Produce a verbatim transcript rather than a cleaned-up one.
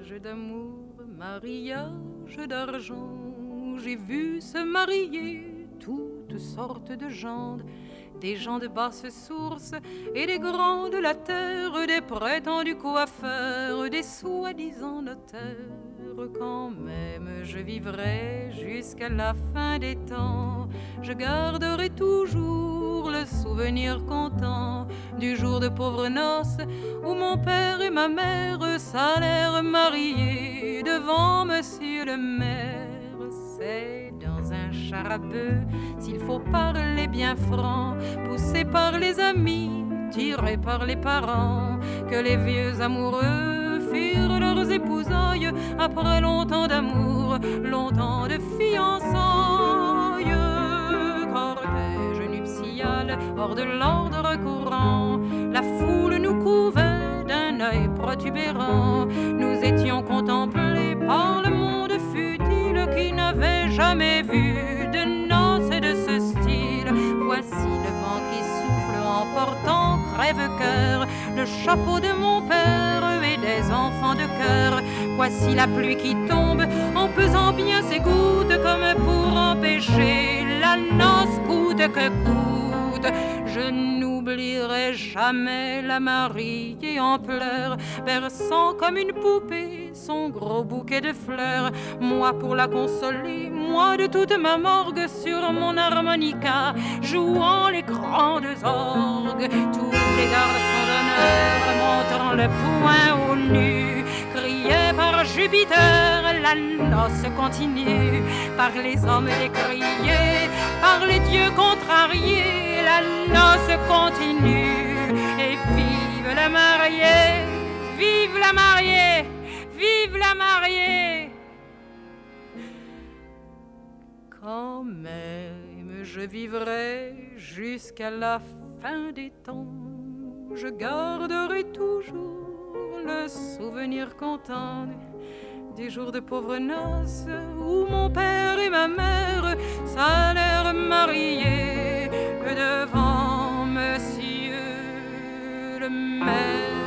Mariage d'amour, mariage d'argent, j'ai vu se marier toutes sortes de gens, des gens de basse source et des grands de la terre, des prétendus coiffeurs, des soi-disant notaires. Quand même je vivrai jusqu'à la fin des temps, je garderai toujours le souvenir content du jour de pauvres noces où mon père et ma mère s'allèrent marier devant monsieur le maire. C'est dans un char à bœuf, s'il faut parler bien franc, poussé par les amis, tiré par les parents, que les vieux amoureux firent leurs épousailles après longtemps d'amour, longtemps de fiançailles. Cortège nuptial hors de l'ordre courant, la foule nous couvait d'un œil protubérant. Nous étions contemplés par le monde futile qui n'avait jamais vu de noces de ce style. Voici le vent qui souffle en portant crève-cœur le chapeau de mon père et des enfants de cœur. Voici la pluie qui tombe en pesant bien ses gouttes, comme pour empêcher la noce coûte que coûte. Je n'oublierai jamais la mariée en pleurs, berçant comme une poupée son gros bouquet de fleurs. Moi pour la consoler, moi de toute ma morgue sur mon harmonica, jouant les grandes orgues. Tous les garçons d'honneur montrant le poing au nu, criaient par Jupiter, la noce continue. Par les hommes décriés, par les dieux contrariés, la noce continue. Et vive la mariée, vive la mariée, vive la mariée. Quand même je vivrai jusqu'à la fin des temps, je garderai toujours le souvenir content des jours de pauvres noces où mon père et ma mère s'allèrent marier que devant monsieur le maire.